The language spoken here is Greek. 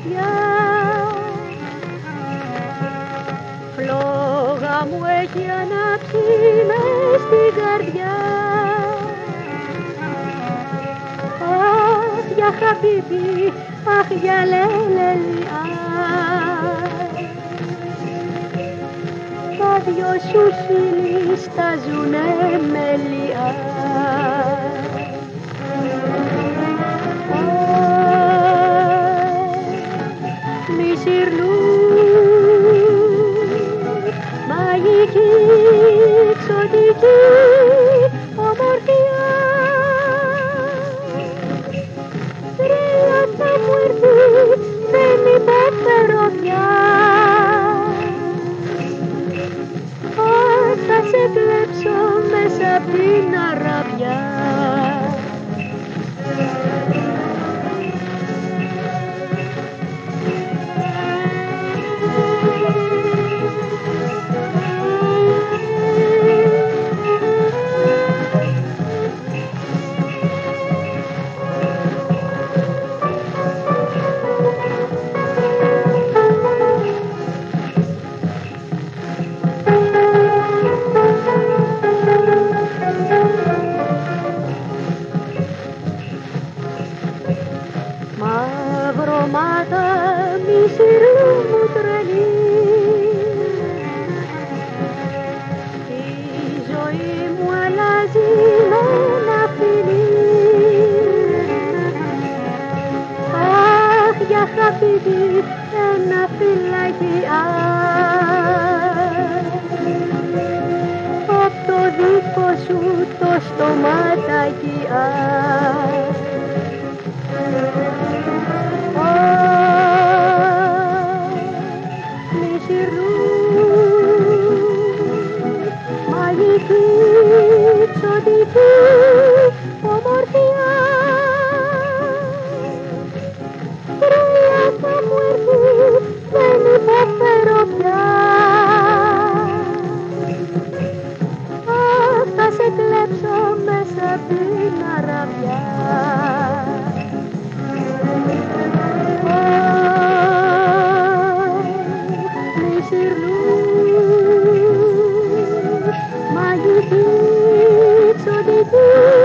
καρδιά. Φλόγα μου έχει ανάψει μες στην καρδιά. Αχ, για χαμπίμπι, αχ, για λελελι, τα δυο σου χείλη στάζουνε μελιά. Μισηρνού, μαγική, εξωτική ομορφιά. Τρία θα μου έρθει, δεν υπέφερω πια. Θα σε κλέψω μέσα απ' την αραβιά. Μαυρώματα μισηρού μου τρελή, η ζωή μου αλλάζει με ένα φιλί. Αχ, για χαπίδι, ένα φυλάκι, απ' το δικό σου το στοματάκι. Μαγική, εξωτική ομορφιά. Τρία θα μου έρθει, δεν υπέφερω πια. Αχ, θα σε κλέψω μέσα απ' την αραβιά. Μαγική, εξωτική